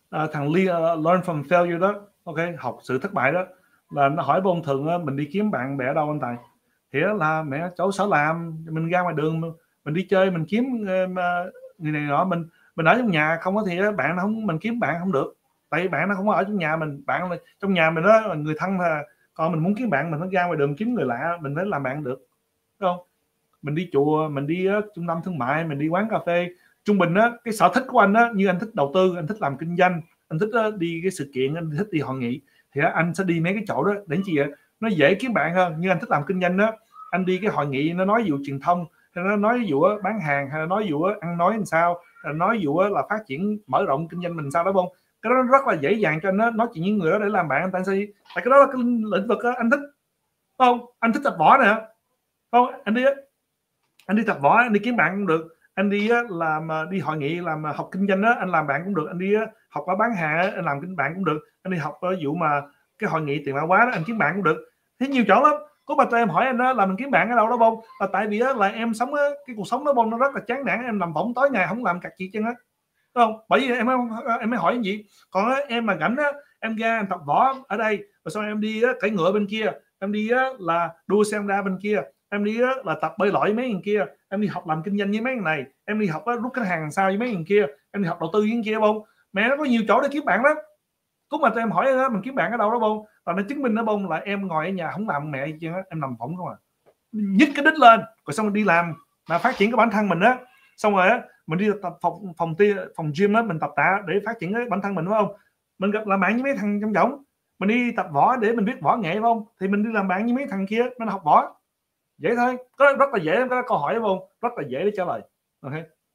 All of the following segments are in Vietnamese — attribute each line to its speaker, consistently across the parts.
Speaker 1: thằng Learn from Failure đó, ok, học sự thất bại đó, là nó hỏi bông thường mình đi kiếm bạn bè ở đâu anh Tài, thì là mẹ chỗ sở làm, mình ra ngoài đường mình đi chơi, mình kiếm người này nọ, mình ở trong nhà không có thì bạn nó không, mình kiếm bạn không được, tại vì bạn nó không có ở trong nhà mình, bạn trong nhà mình đó là người thân mà, còn mình muốn kiếm bạn mình nó ra ngoài đường kiếm người lạ, mình phải làm bạn được, đúng không? Mình đi chùa, mình đi trung tâm thương mại, mình đi quán cà phê, trung bình á cái sở thích của anh á, như anh thích đầu tư, anh thích làm kinh doanh, anh thích đi cái sự kiện, anh thích đi hội nghị, thì anh sẽ đi mấy cái chỗ đó để chi vậy, nó dễ kiếm bạn hơn. Như anh thích làm kinh doanh đó, anh đi cái hội nghị nó nói vụ truyền thông, hay nó nói vụ bán hàng, hay là nói vụ ăn nói làm sao, hay là nói vụ là phát triển mở rộng kinh doanh mình sao đó, không, cái đó rất là dễ dàng cho anh nói chuyện với người đó để làm bạn. Tại cái đó là cái lĩnh vực đó, anh thích, không, anh thích tập võ nè, không, anh đi tập võ, anh đi kiếm bạn cũng được, anh đi làm đi hội nghị, làm học kinh doanh đó, anh làm bạn cũng được, anh đi học ở bán hàng, anh làm kinh bạn cũng được, anh đi học ở vụ mà cái hội nghị tiền mã hóa đó, anh kiếm bạn cũng được. Thế nhiều chỗ lắm. Có mà tụi em hỏi anh đó là mình kiếm bạn ở đâu đó bông, là tại vì là em sống cái cuộc sống đó bông, nó rất là chán nản, em làm võng tối ngày không làm cặt gì chân á, không, bởi vì em mới hỏi cái gì. Còn em mà rảnh á, em ra em tập võ ở đây, rồi sau em đi cởi ngựa bên kia, em đi là đua xe Honda bên kia, em đi là tập bơi lội mấy thằng kia, em đi học làm kinh doanh với mấy thằng này, em đi học rút khách hàng sao với mấy thằng kia, em đi học đầu tư với thằng kia, bông, mẹ nó có nhiều chỗ để kiếm bạn lắm. Cũng mà tụi em hỏi đó, mình kiếm bạn ở đâu đó bông, và nó chứng minh đó bông là em ngồi ở nhà không làm mẹ gì chứ, em nằm phỏng không à, nhích cái đích lên rồi xong rồi đi làm mà phát triển cái bản thân mình á, xong rồi á mình đi tập phòng gym á, mình tập tạ để phát triển cái bản thân mình, đúng không? Mình gặp làm bạn với mấy thằng trong võng, mình đi tập võ để mình biết võ nghệ, phải không? Thì mình đi làm bạn với mấy thằng kia mình học võ, dễ thôi, có rất là dễ, có câu hỏi không, rất là dễ để trả lời. Ok,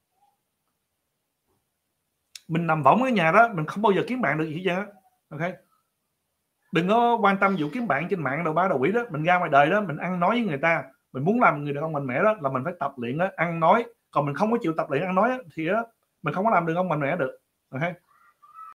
Speaker 1: mình nằm võng ở nhà đó, mình không bao giờ kiếm bạn được gì hết. Ok, đừng có quan tâm vụ kiếm bạn trên mạng đầu ba đầu quỷ đó, mình ra ngoài đời đó mình ăn nói với người ta, mình muốn làm người đàn ông mạnh mẽ đó là mình phải tập luyện đó, ăn nói. Còn mình không có chịu tập luyện ăn nói đó, thì đó, mình không có làm được ông mạnh mẽ được. Ok,